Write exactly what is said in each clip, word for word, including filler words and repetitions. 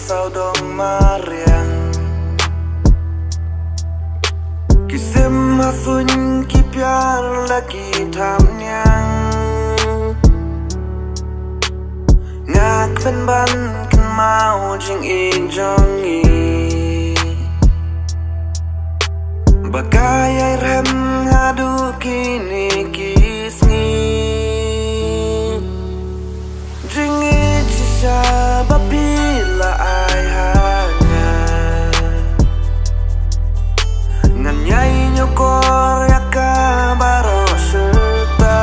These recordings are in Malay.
sau dong mariang Kisim hasun ki pyar lagi tham nyang Ngak ben ban kan mau jing in jong i Bagai air rem ngadu kini kisngi Jing i cisha babila ai hanya Ngan nyai nyokor yaka baro serta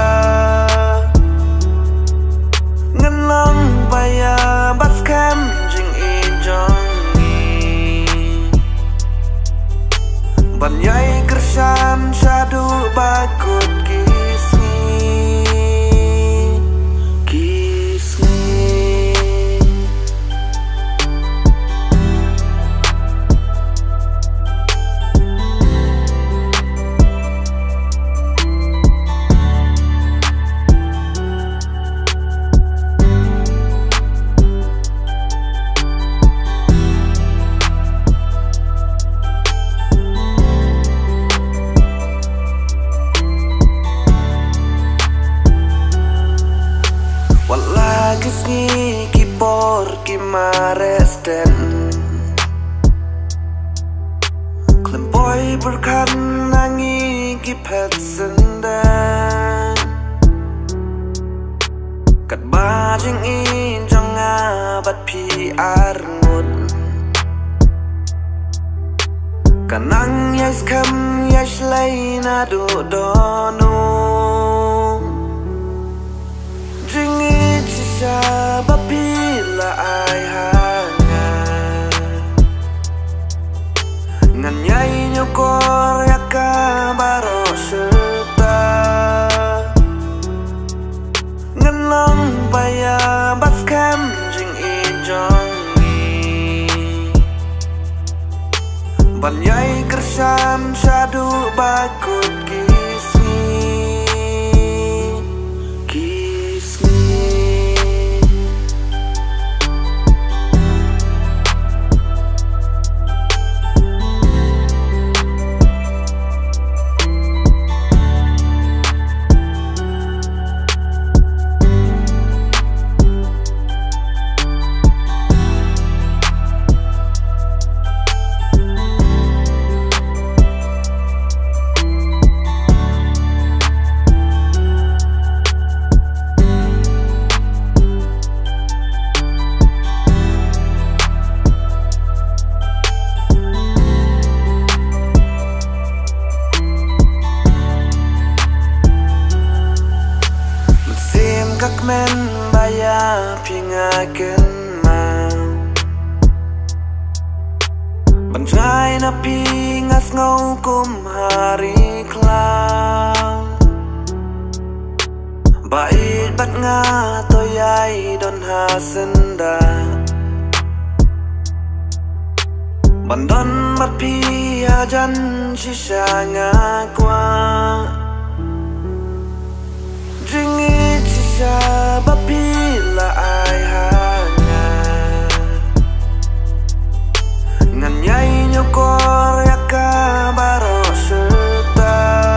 Ngan long baya baskem jing i jong Ban yai kersam syadu bakut kisni Kisni Kisni kipor kimaresten Klempoi berkan nangi kipet senden Kat bajing in jong abat pi arngut Kanang yais kam yais lain adu donu Babila ai hanya Ngan nyai nyokor yaka baro serta Ngan long baya baskem jing i jong i Ban nyai kersam syadu bakut kisni Kak men baya pingaken mau Banjai na pingas ngau kum hari klau Bait bat nga toyai don hasenda Bandon bat pi ajan shisha nga kwa Jingi babila ai hanya Ngan nyai nyokor yaka baro serta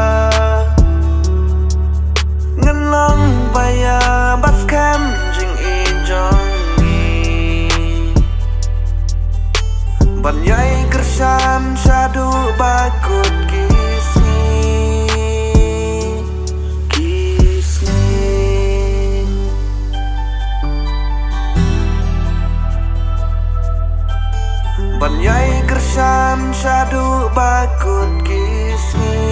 Ngan long baya baskem jing i jong i Ban nyai kersam syadu bakut kisni Ban yai kersam syadu bakut kisni